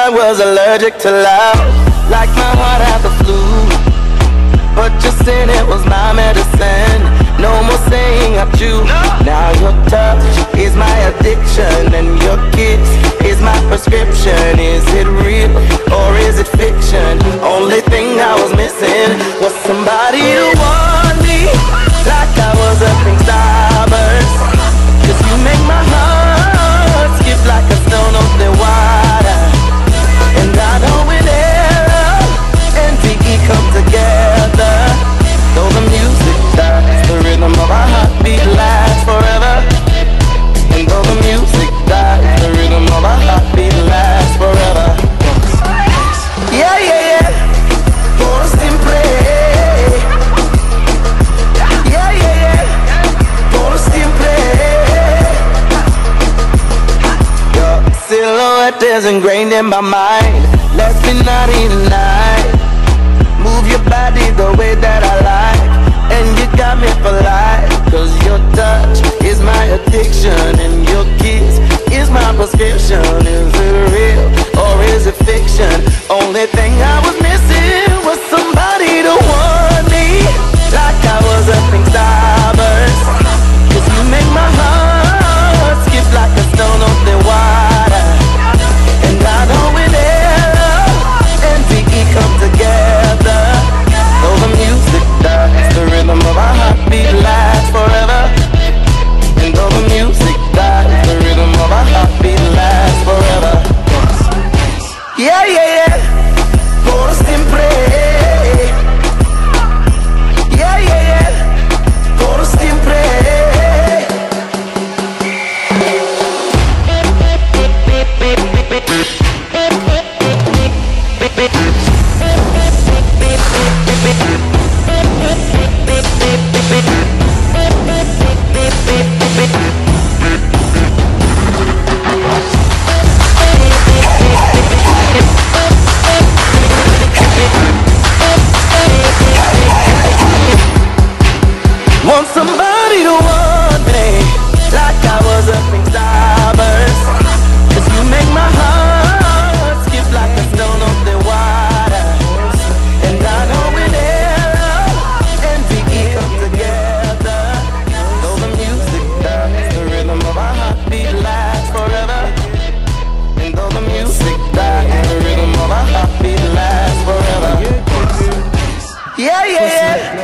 was allergic to love, like my heart had the flu. But your sin, it was my medicine. No more saying I choose. Now your touch is my addiction, and your kiss is my prescription. Is it real or is it fiction? Only thing I was missing was somebody to want me, like I was a pink starburst. 'Cause you make my heart skip like a stone on the water. And I know when love and DE come together, though the music dies, the rhythm of our heartbeat lasts forever. And though the music dies, the rhythm of our heartbeat lasts forever. Yeah, yeah, yeah. Por siempre. Yeah, yeah, yeah. Por siempre. Your silhouette is ingrained in my mind. Let's be naughty tonight. Move your body the way that I like, and you got me for life. 'Cause your touch is my addiction, and your kiss is my prescription. Is it real or is it fiction? Only thing I was missing was somebody to want me, like I was a pink starburst. 'Cause you make my heart skip like a stone on the water. And I know when love and DE come together, though the music dies, the rhythm of our heartbeat lasts forever. And though the music dies, the rhythm of our heartbeat lasts forever. Yeah, yeah, yeah. Por siempre. Yeah, yeah, yeah. Por siempre. Want somebody to want me, like I was a pink starburst. 'Cause you make my heart skip like a stone on the water. And I know when love and DE come together, though the music dies, the rhythm of our heartbeat lasts forever. And though the music dies, the rhythm of our heartbeat lasts forever. Yeah, yeah, yeah.